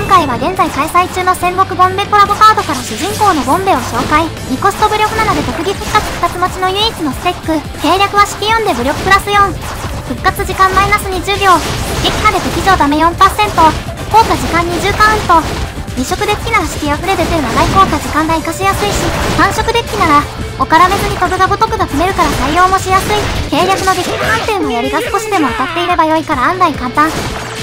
回は現在開催中の戦国ボンベコラボカードから主人公のボンベを紹介。2コスト武力7で特技復活2つ持ちの唯一のスペック。計略は式4で武力プラス4。復活時間マイナス20秒。撃破で敵場ダメ 4%。効果時間20カウント。2色デッキなら式溢れ出てる長い効果時間が活かしやすいし、3色デッキならおからめずに飛ぶが如くが組めるから採用もしやすい。計略の撃破判定の槍が少しでも当たっていれば良いから案外簡単。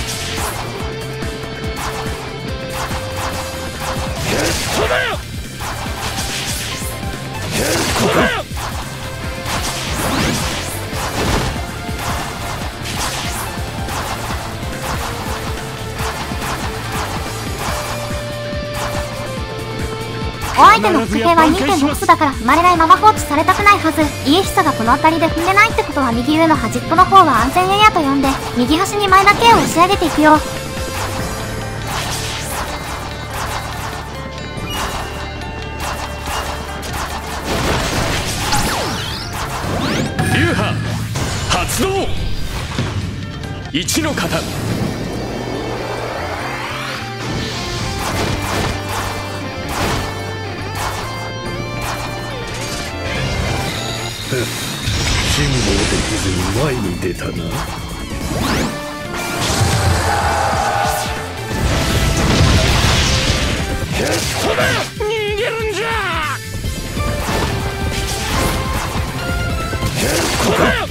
お相手の伏兵は 2.6 スだから踏まれないまま放置されたくないはず。家久がこの辺りで踏んでないってことは右上の端っこの方は安全エリアと呼んで、右端に前だけを押し上げていくよ。 流派発動。1の型。 辛抱できずに前に出たな。 逃げるんじゃ。ここだ。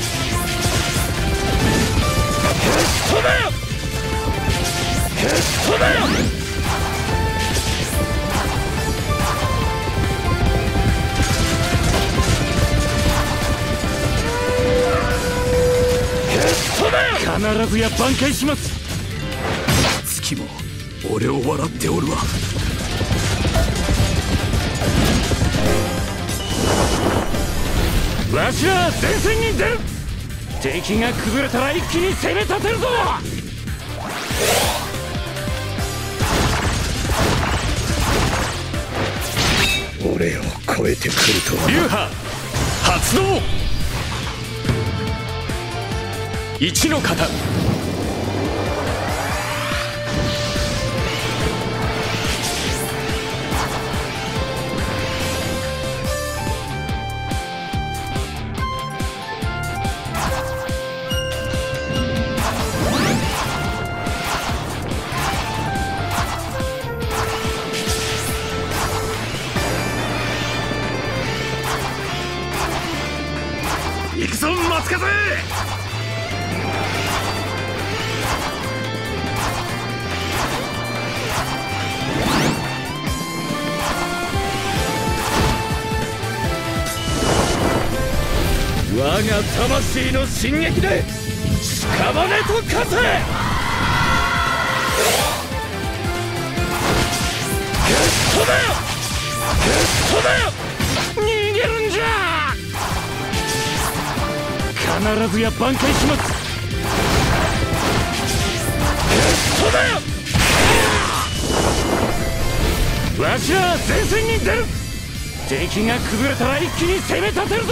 必ずや挽回します。月も俺を笑っておるわ。わしは前線に出る。敵が崩れたら一気に攻め立てるぞ。 俺を超えてくるとは。 流派発動。1の型。行くぞ松風。我が魂の進撃で屍と化せ。逃げるんじゃ。必ずや挽回します。わしは前線に出る。敵が崩れたら一気に攻め立てるぞ。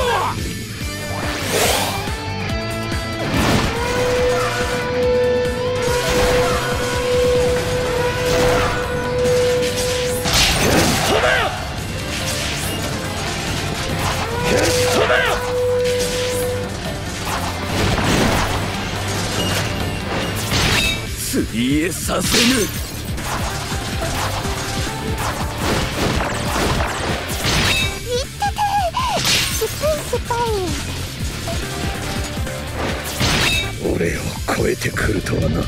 次へさせぬ。 俺を超えてくるとはな。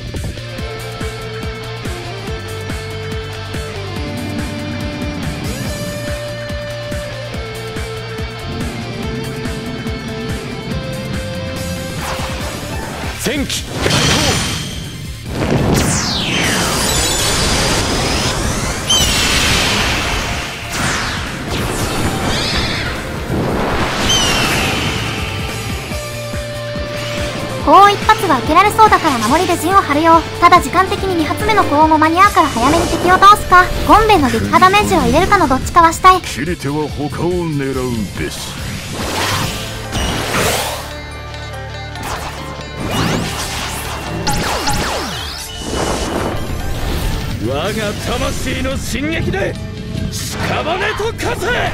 戦機開放。 砲一発は受けられそうだから守りで陣を張るよ。ただ時間的に2発目の砲も間に合うから早めに敵を倒すか、ゴンベンの撃破ダメージを入れるかのどっちかはしたい。 切り手は他を狙うべし。 我が魂の進撃で屍と化せ。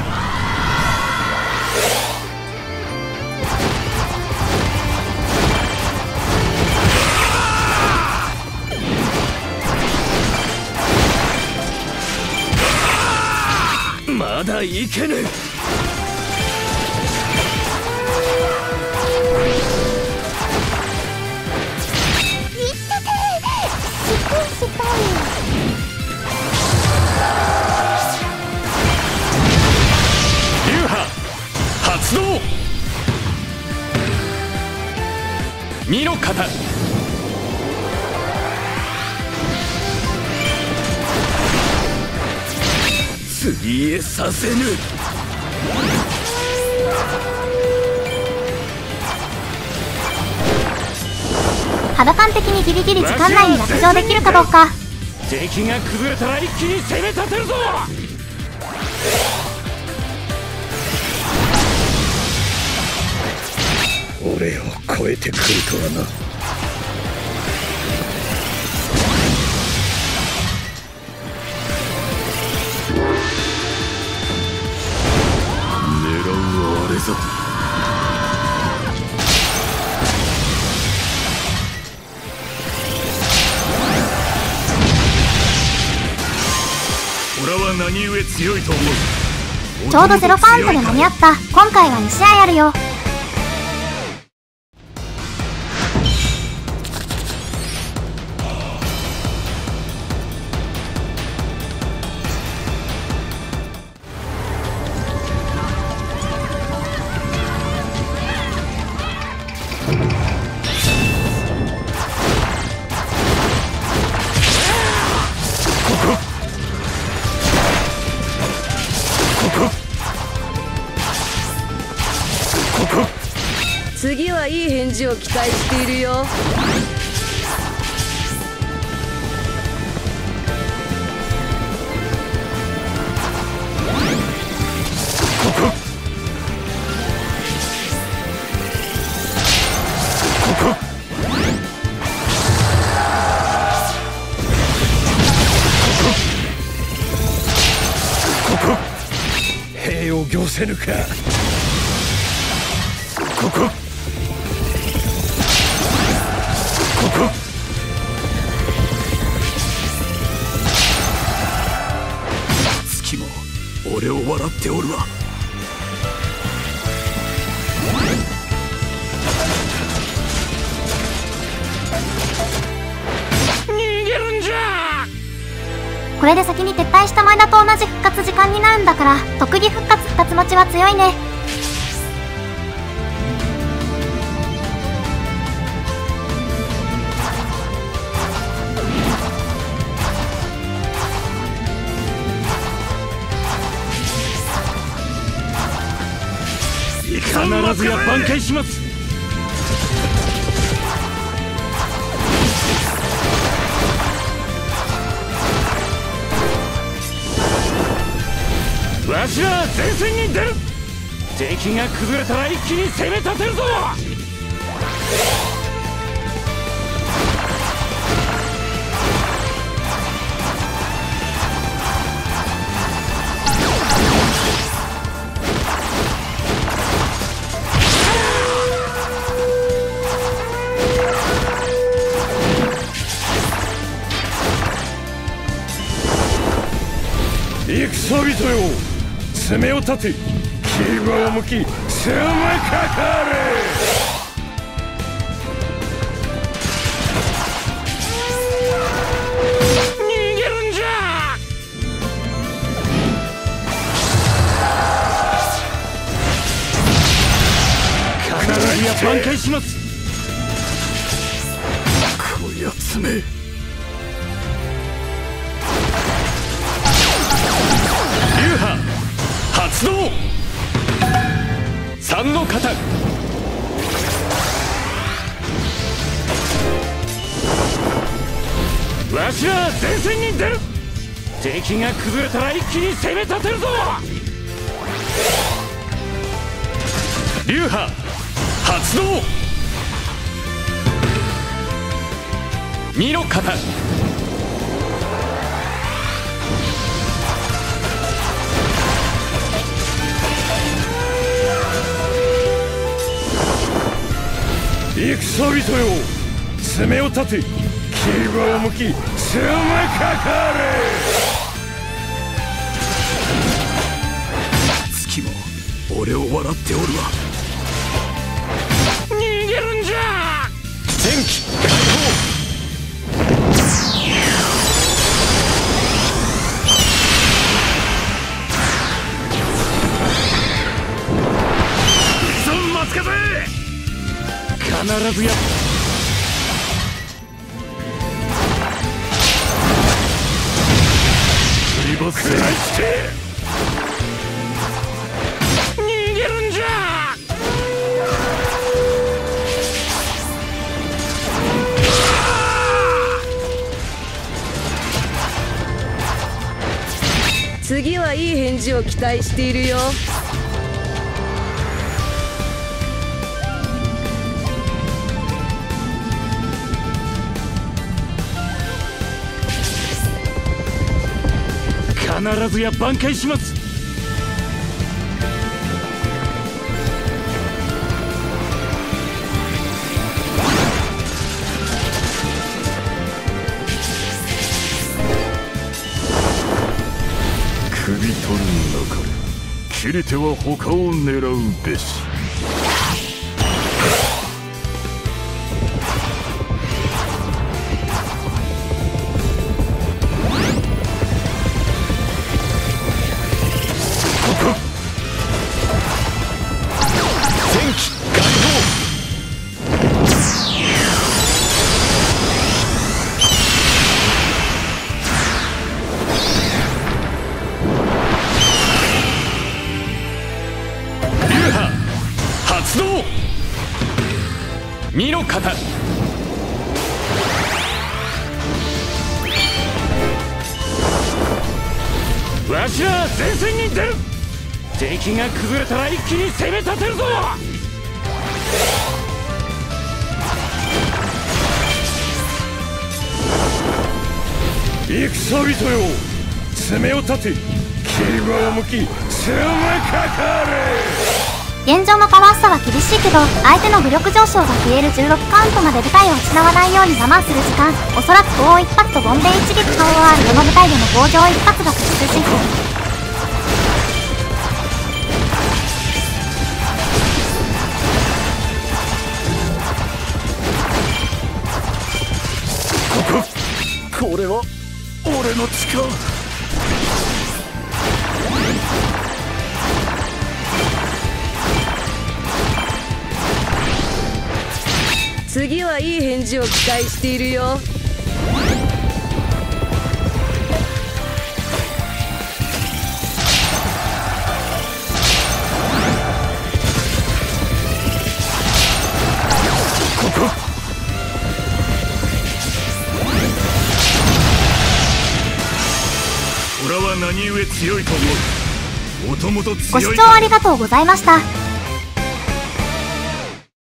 まだいけぬ。流派発動。身の型。次へさせぬ。 肌感的にギリギリ時間内に落城できるかどうか。 敵が崩れたら一気に攻め立てるぞ。 俺を超えてくるとはな。狙うはあれぞ。俺は何故強いと思う。 ちょうど0カウントで間に合った。今回は2試合あるよ。 次はいい返事を期待しているよ。 兵を行せぬか。ここ月も俺を笑っておるわ。 逃げるんじゃ。 これで先に撤退した前田と同じ復活時間になるんだから、特技復活2つ待ちは強いね。 必ずや挽回します。わしは前線に出る。敵が崩れたら一気に攻め立てるぞ。 戦人よ、爪を立て、牙をむき、攻めかかれ。 逃げるんじゃ。必ずや挽回します。 こやつめ。 流派発動。3の型。わしは前線に出る。敵が崩れたら一気に攻め立てるぞ。流派発動。2の型。 戦人よ、爪を立て、牙を向き、つめかかれ。月も俺を笑っておるわ。 逃げるんじゃ。 前期解放。 必ずやリボスして逃げるんじゃ。 次はいい返事を期待しているよ。 必ずや挽回します。 首取るんだから、切り手は他を狙うべし。 身の型。わしら前線に出る。敵が崩れたら一気に攻め立てるぞ。 戦人よ、爪を立て、牙を向き、つめかかれ。 現状のパワー差は厳しいけど、相手の武力上昇が消える16カウントまで部隊を失わないように我慢する時間、おそらく高音一発とボンベイ一撃顔はどの部隊でも合上一発が確実。 これは俺の力。 次はいい返事を期待しているよ。 俺は何故強いと思う。もともと強い。 ご視聴ありがとうございました。